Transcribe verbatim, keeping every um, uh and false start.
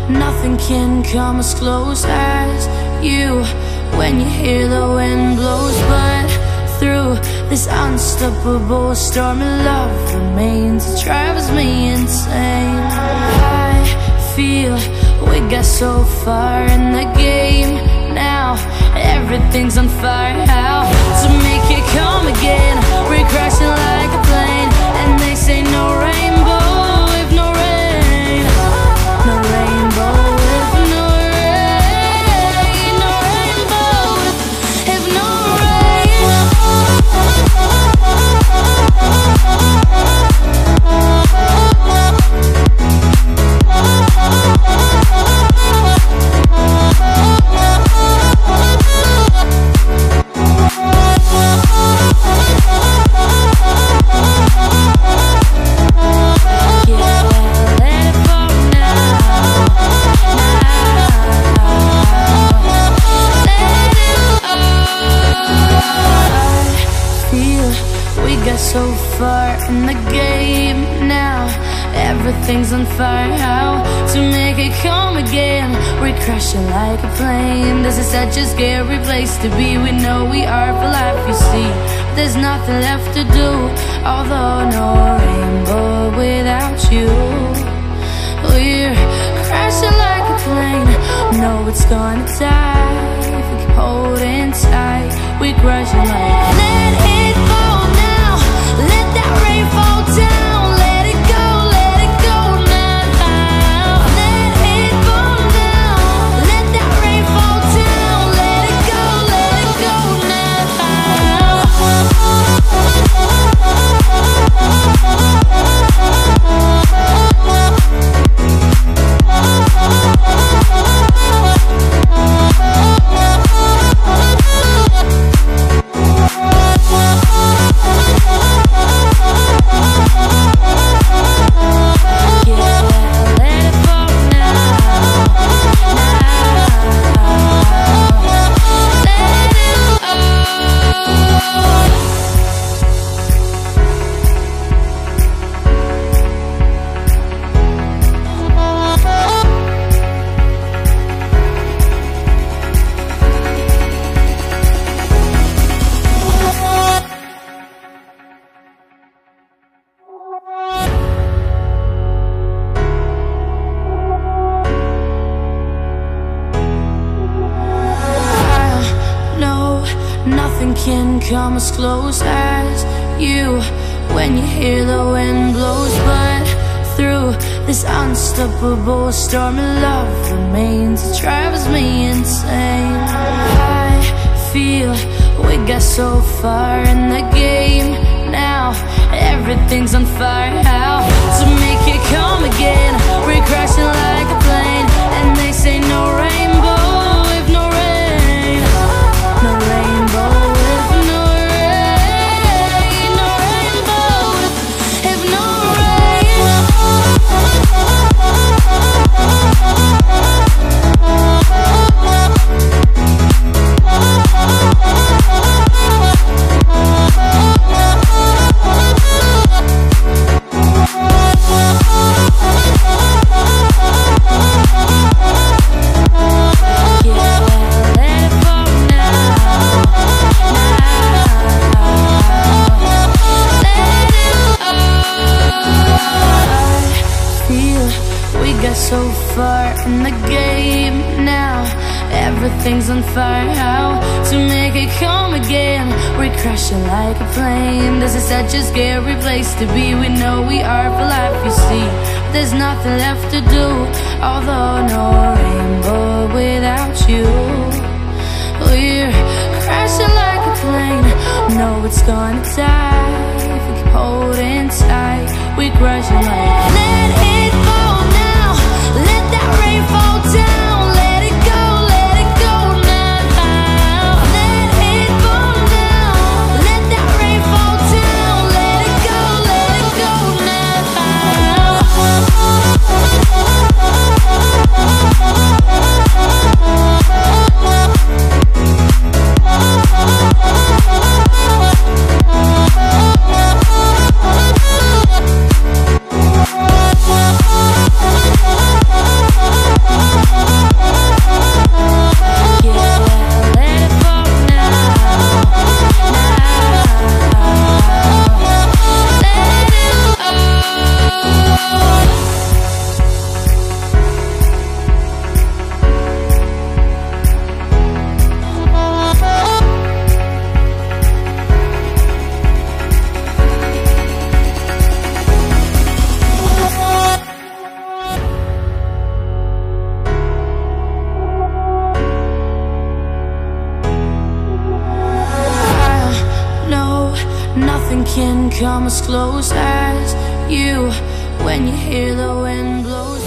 nothing can come as close as you when you hear the wind blows. But through this unstoppable storm, love remains. It drives me insane. I feel we got so far in the game. Now everything's on fire. How to make it come again? We're crashing like a plane, and they say no rainbow if no rain. No rainbow if no rain. No rainbow if, if no rain. So far in the game now, everything's on fire. How to make it come again? We're crashing like a plane. This is such a scary place to be. We know we are for life, you see. There's nothing left to do, although no rainbow without you. We're crashing like a plane. No, it's gonna die if we keep holding tight. We're crashing like, let it fall now. Let that rain fall down. Let it go, let it go now. Let it fall down. Let that rain fall down. Let it go, let it go can come as close as you when you hear the wind blows. But through this unstoppable storm, love remains. It drives me insane. I feel we got so far in the game. Now everything's on fire. How to make it come again? We're crashing like a plane, and they say no rainbow if no rain. No rainbow if no rain. No rainbow if, if no so far in the game now, everything's on fire. How to make it come again? We're crashing like a plane. This is such a scary place to be. We know we are for life, you see. There's nothing left to do, although no rainbow without you. We're crashing like a plane. No, it's gonna die if we keep holding tight. We're crashing like, let it fall now. Let that rain fall down. Let it go, let it go now. Let it fall down. Let that rain fall down. Let it go, let it go now. can come as close as you when you hear the wind blow.